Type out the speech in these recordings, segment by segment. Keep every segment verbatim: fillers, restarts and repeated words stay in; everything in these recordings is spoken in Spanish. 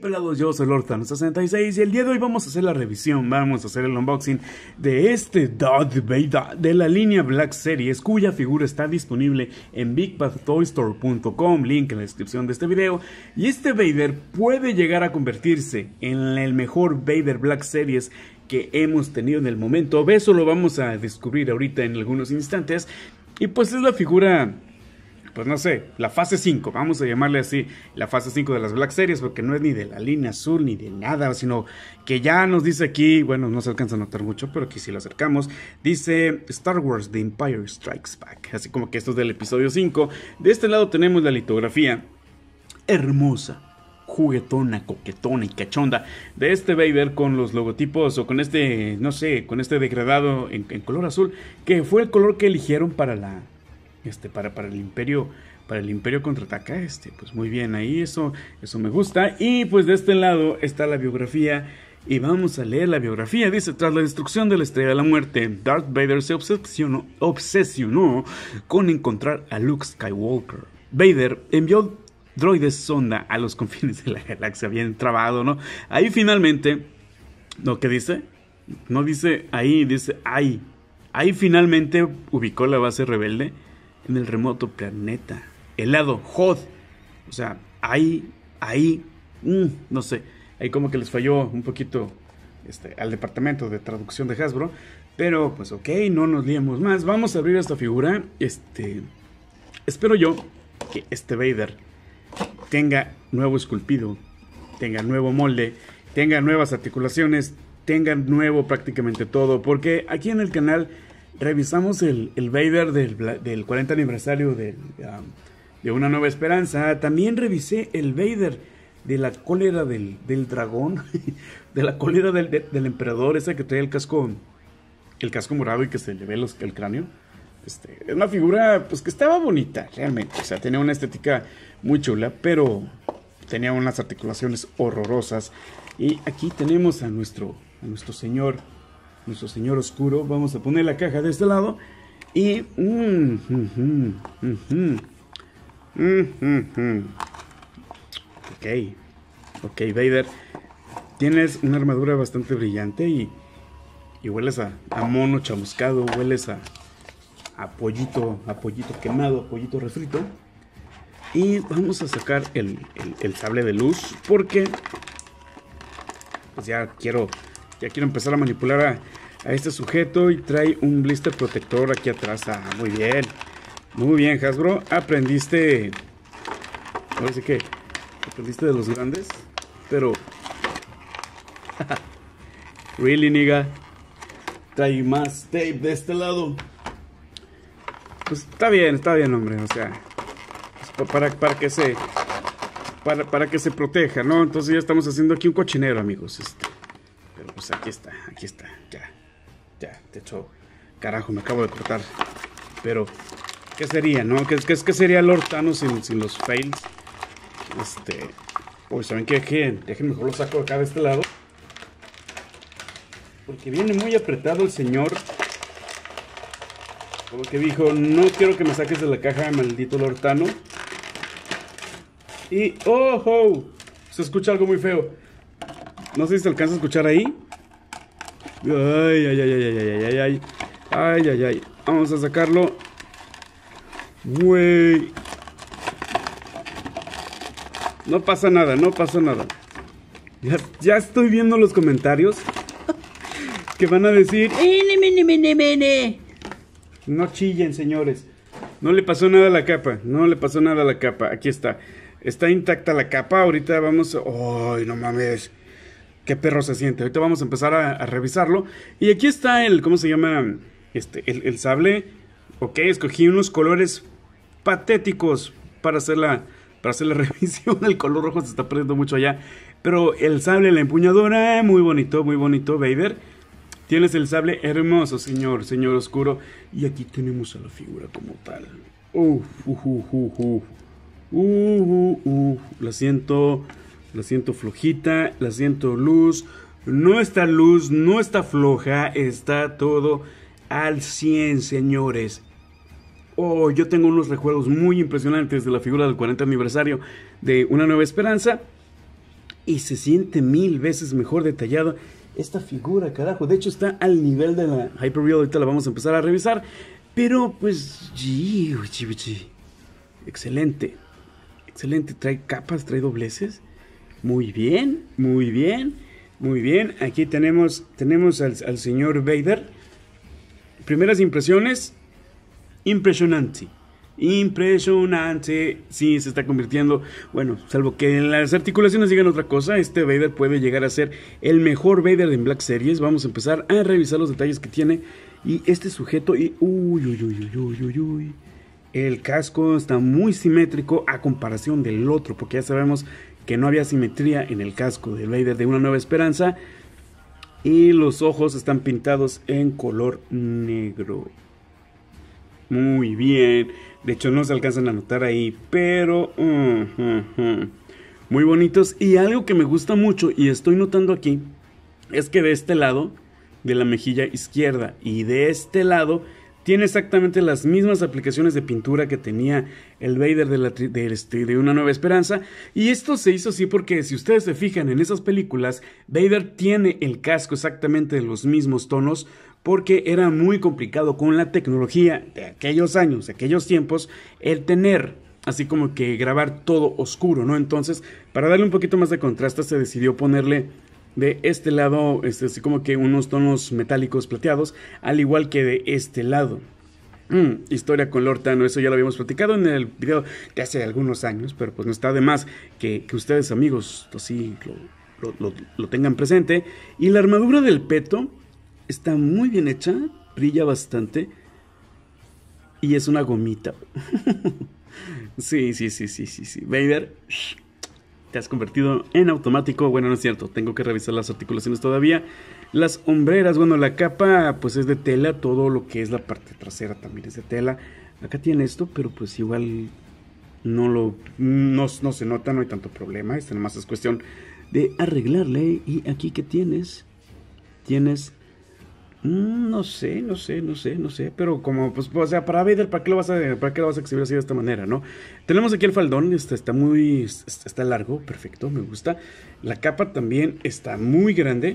Pelados, yo soy Lord Thanos sesenta y seis y el día de hoy vamos a hacer la revisión, vamos a hacer el unboxing de este Darth Vader de la línea Black Series, cuya figura está disponible en big bad toy store punto com, link en la descripción de este video. Y este Vader puede llegar a convertirse en el mejor Vader Black Series que hemos tenido en el momento. Eso lo vamos a descubrir ahorita en algunos instantes. Y pues es la figura, pues no sé, la fase cinco, vamos a llamarle así, la fase cinco de las Black Series, porque no es ni de la línea azul ni de nada, sino que ya nos dice aquí, bueno, no se alcanza a notar mucho, pero aquí si lo acercamos, dice Star Wars The Empire Strikes Back, así como que esto es del episodio cinco. De este lado tenemos la litografía hermosa, juguetona, coquetona y cachonda de este Vader con los logotipos, o con este, no sé, con este degradado en, en color azul, que fue el color que eligieron para la... Este, para, para el Imperio, para el Imperio Contraataca, este, pues muy bien ahí, eso, eso me gusta. Y pues de este lado está la biografía, y vamos a leer la biografía. Dice: tras la destrucción de la Estrella de la Muerte, Darth Vader se obsesionó, obsesionó con encontrar a Luke Skywalker. Vader envió droides sonda a los confines de la galaxia, bien trabado, ¿no? Ahí finalmente, ¿no? ¿Qué dice? No dice ahí, dice ahí. Ahí finalmente ubicó la base rebelde en el remoto planeta helado Hoth. O sea, ahí, ahí, mmm, no sé, ahí como que les falló un poquito este, al departamento de traducción de Hasbro. Pero pues ok, no nos liemos más. Vamos a abrir esta figura. Este, espero yo que este Vader tenga nuevo esculpido, tenga nuevo molde, tenga nuevas articulaciones, tenga nuevo prácticamente todo, porque aquí en el canal revisamos el, el Vader del, del cuarenta aniversario de, um, de Una Nueva Esperanza. También revisé el Vader de la cólera del, del dragón, de la cólera del, de, del emperador, ese que trae el casco, el casco morado y que se le ve los, el cráneo. Este, es una figura pues que estaba bonita realmente, o sea, tenía una estética muy chula, pero tenía unas articulaciones horrorosas. Y aquí tenemos a nuestro, a nuestro señor, nuestro señor oscuro. Vamos a poner la caja de este lado y mm, mm, mm, mm, mm, mm, mm. ok, ok Vader, tienes una armadura bastante brillante y, y hueles a, a mono chamuscado, hueles a, a pollito, a pollito quemado, a pollito refrito. Y vamos a sacar el, el, el sable de luz, porque pues ya quiero, ya quiero empezar a manipular a, a este sujeto. Y trae un blister protector aquí atrás. Ah, muy bien, muy bien, Hasbro, aprendiste, parece que aprendiste de los grandes, pero really, nigga. Trae más tape de este lado. Pues está bien, está bien, hombre, o sea, pues para, para que se para, para que se proteja, ¿no? Entonces ya estamos haciendo aquí un cochinero, amigos, este, pero pues aquí está, aquí está, ya, ya, de hecho, carajo, me acabo de cortar, pero ¿qué sería, no? ¿Qué, qué, qué sería Lord Thanos sin, sin los fails? Este, pues saben qué, dejen, dejen mejor lo saco acá de este lado, porque viene muy apretado el señor. Como que dijo: no quiero que me saques de la caja, maldito Lord Thanos. Y ¡oh! Oh, se escucha algo muy feo. No sé si se alcanza a escuchar ahí. Ay, ay, ay, ay, ay, ay, ay, ay. Ay, ay, ay. Vamos a sacarlo. Güey. No pasa nada, no pasa nada. Ya, ya estoy viendo los comentarios que van a decir: ¡Ene, mene, mene, mene! No chillen, señores. No le pasó nada a la capa. No le pasó nada a la capa. Aquí está. Está intacta la capa. Ahorita vamos... ¡Ay, no mames! ¡Qué perro se siente! Ahorita vamos a empezar a, a revisarlo. Y aquí está el... ¿Cómo se llama? Este, el, el sable. Ok, escogí unos colores patéticos para hacer la... Para hacer la revisión. El color rojo se está perdiendo mucho allá. Pero el sable, la empuñadura... Muy bonito, muy bonito, Vader. Tienes el sable hermoso, señor, señor oscuro. Y aquí tenemos a la figura como tal. Uf, uf, uf, uf, uf. Uh, uh, uh. La siento, la siento flojita, la siento luz. No está luz, no está floja, está todo al cien, señores. Oh, yo tengo unos recuerdos muy impresionantes de la figura del cuarenta aniversario de Una Nueva Esperanza. y se siente mil veces mejor detallado esta figura, carajo. De hecho está al nivel de la Hyper Real. Ahorita la vamos a empezar a revisar. Pero pues, gee, gee, gee. Excelente. Excelente. Trae capas, trae dobleces. Muy bien, muy bien, muy bien. Aquí tenemos, tenemos al, al señor Vader. Primeras impresiones. Impresionante. Impresionante. Sí, se está convirtiendo. Bueno, salvo que en las articulaciones digan otra cosa, este Vader puede llegar a ser el mejor Vader de Black Series. Vamos a empezar a revisar los detalles que tiene. Y este sujeto. Y uy, uy, uy, uy, uy, uy. El casco está muy simétrico a comparación del otro, porque ya sabemos que no había simetría en el casco del Vader de Una Nueva Esperanza. Y los ojos están pintados en color negro. Muy bien. De hecho no se alcanzan a notar ahí, pero uh, uh, uh, muy bonitos. Y algo que me gusta mucho y estoy notando aquí es que de este lado, de la mejilla izquierda y de este lado, tiene exactamente las mismas aplicaciones de pintura que tenía el Vader de, la, de, este, de Una Nueva Esperanza. Y esto se hizo así porque si ustedes se fijan en esas películas, Vader tiene el casco exactamente de los mismos tonos, porque era muy complicado con la tecnología de aquellos años, de aquellos tiempos, el tener así como que grabar todo oscuro, ¿no? Entonces, para darle un poquito más de contraste, se decidió ponerle de este lado, este, así como que unos tonos metálicos plateados, al igual que de este lado. Mm, historia con Lord Tano, eso ya lo habíamos platicado en el video de hace algunos años, pero pues no está de más que, que ustedes, amigos, así lo, lo, lo, lo tengan presente. Y la armadura del peto está muy bien hecha, brilla bastante y es una gomita. Sí, sí, sí, sí, sí, sí. Vader, te has convertido en automático. Bueno, no es cierto, tengo que revisar las articulaciones todavía. Las hombreras, bueno, la capa pues es de tela, todo lo que es la parte trasera también es de tela. Acá tiene esto, pero pues igual no lo no, no se nota, no hay tanto problema. Este nomás es cuestión de arreglarle. Y aquí, ¿qué tienes? Tienes Mm, no sé, no sé, no sé, no sé, pero como, pues, o sea, para Vader, ¿para qué lo vas a, para qué lo vas a exhibir así de esta manera, no? Tenemos aquí el faldón, este está muy, está largo, perfecto, me gusta. La capa también está muy grande.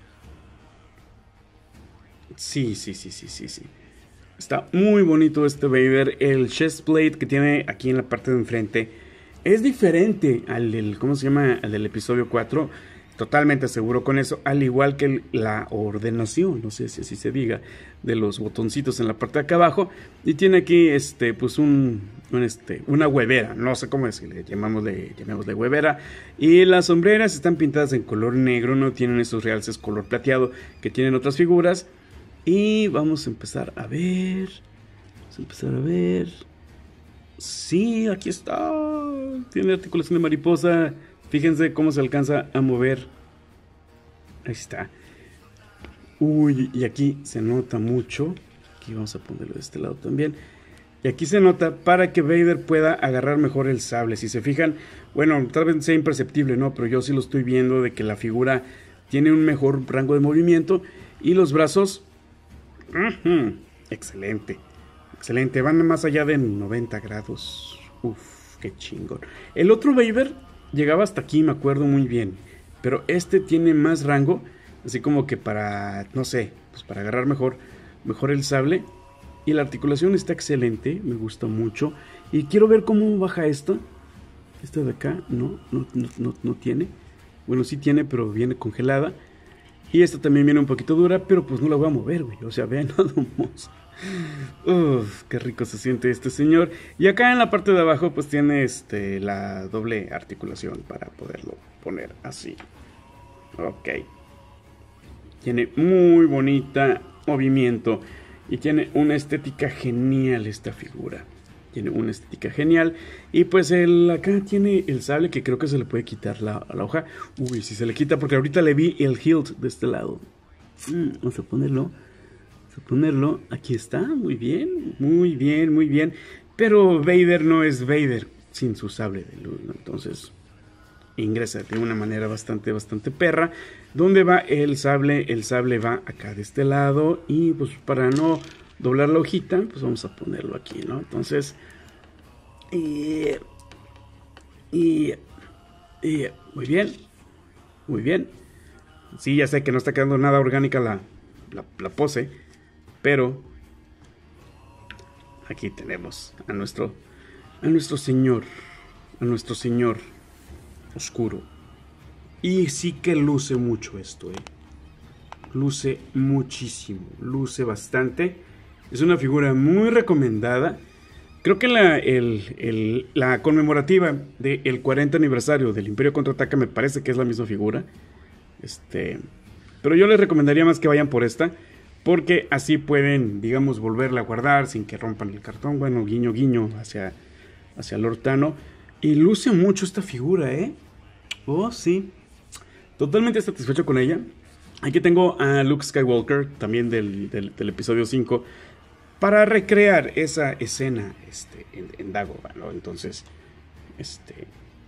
Sí, sí, sí, sí, sí, sí. Está muy bonito este Vader. El chest plate que tiene aquí en la parte de enfrente es diferente al del, ¿cómo se llama? Al del episodio cuatro. Totalmente seguro con eso, al igual que la ordenación, no sé si así se diga, de los botoncitos en la parte de acá abajo. Y tiene aquí este pues un, un este una huevera, no sé cómo decirle, llamémosle, llamémosle huevera. Y las sombreras están pintadas en color negro, no tienen esos realces color plateado que tienen otras figuras. Y vamos a empezar a ver, vamos a empezar a ver. Sí, aquí está, tiene articulación de mariposa. Fíjense cómo se alcanza a mover. Ahí está. Uy, y aquí se nota mucho. Aquí vamos a ponerlo de este lado también. Y aquí se nota para que Vader pueda agarrar mejor el sable. Si se fijan, bueno, tal vez sea imperceptible, ¿no? Pero yo sí lo estoy viendo de que la figura tiene un mejor rango de movimiento. Y los brazos... Uh-huh, excelente. Excelente. Van más allá de noventa grados. Uf, qué chingón. El otro Vader llegaba hasta aquí, me acuerdo muy bien. Pero este tiene más rango. Así como que para, no sé, pues para agarrar mejor, mejor el sable. Y la articulación está excelente, me gusta mucho. Y quiero ver cómo baja esto. Esta de acá, no, no, no, no, no tiene. Bueno, sí tiene, pero viene congelada. Y esta también viene un poquito dura, pero pues no la voy a mover, güey. O sea, vean nada más. Uf, qué rico se siente este señor. Y acá en la parte de abajo pues tiene este la doble articulación para poderlo poner así. Ok. Tiene muy bonita movimiento y tiene una estética genial esta figura. Tiene una estética genial. Y pues el, acá tiene el sable que creo que se le puede quitar la, la hoja. Uy, si se le quita porque ahorita le vi el hilt de este lado. Mm, vamos a ponerlo. Ponerlo, aquí está, muy bien, muy bien, muy bien, pero Vader no es Vader sin su sable de luz, ¿no? Entonces ingresa de una manera bastante, bastante perra. ¿Dónde va el sable? El sable va acá de este lado y pues para no doblar la hojita, pues vamos a ponerlo aquí, ¿no? Entonces, y, y, y muy bien, Muy bien. Sí, ya sé que no está quedando nada orgánica la, la, la pose, pero aquí tenemos a nuestro, a nuestro señor, a nuestro señor oscuro. Y sí que luce mucho esto, eh. Luce muchísimo, luce bastante. Es una figura muy recomendada. Creo que la, el, el, la conmemorativa del cuarenta aniversario del Imperio Contraataca me parece que es la misma figura. Este, pero yo les recomendaría más que vayan por esta, porque así pueden, digamos, volverla a guardar sin que rompan el cartón. Bueno, guiño, guiño hacia, hacia Lord Tano. Y luce mucho esta figura, ¿eh? Oh, sí. Totalmente satisfecho con ella. Aquí tengo a Luke Skywalker, también del, del, del episodio cinco, para recrear esa escena este, en, en Dagobah, ¿no? Entonces, este...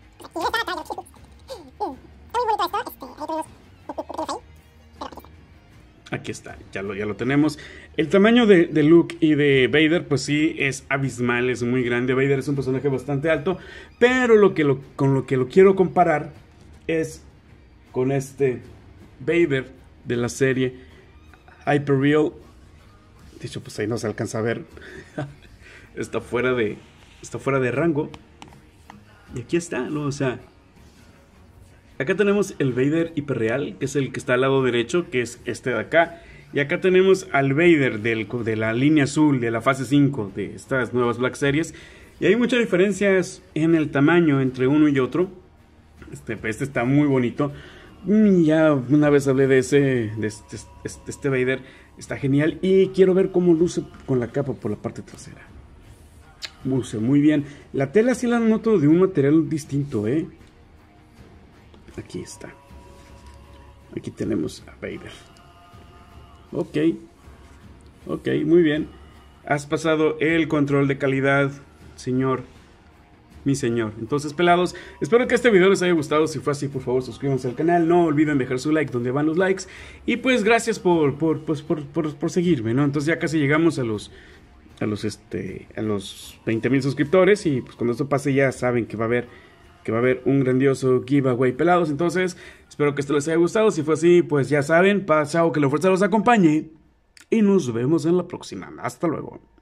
aquí está, ya lo, ya lo tenemos. El tamaño de, de Luke y de Vader, pues sí, es abismal, es muy grande. Vader es un personaje bastante alto, pero lo que lo, con lo que lo quiero comparar es con este Vader de la serie Hyperreal. De hecho, pues ahí no se alcanza a ver. está fuera de está fuera de rango. Y aquí está, ¿no? O sea, acá tenemos el Vader hiperreal, que es el que está al lado derecho, que es este de acá. Y acá tenemos al Vader del, de la línea azul, de la fase cinco, de estas nuevas Black Series. Y hay muchas diferencias en el tamaño entre uno y otro. Este, este está muy bonito. Ya una vez hablé de ese, de este, este, este Vader, está genial. Y quiero ver cómo luce con la capa por la parte trasera. Luce muy bien. La tela sí la noto de un material distinto, ¿eh? Aquí está. Aquí tenemos a Vader. Ok. Ok, muy bien. Has pasado el control de calidad, señor. Mi señor. Entonces, pelados, espero que este video les haya gustado. Si fue así, por favor, suscríbanse al canal. No olviden dejar su like donde van los likes. Y pues, gracias por, por, pues, por, por, por seguirme, ¿no? Entonces ya casi llegamos a los a los este a los veinte mil suscriptores. Y pues cuando esto pase ya saben que va a haber que va a haber un grandioso giveaway, pelados. Entonces, espero que esto les haya gustado. Si fue así, pues ya saben, pasado, que la fuerza los acompañe. Y nos vemos en la próxima. Hasta luego.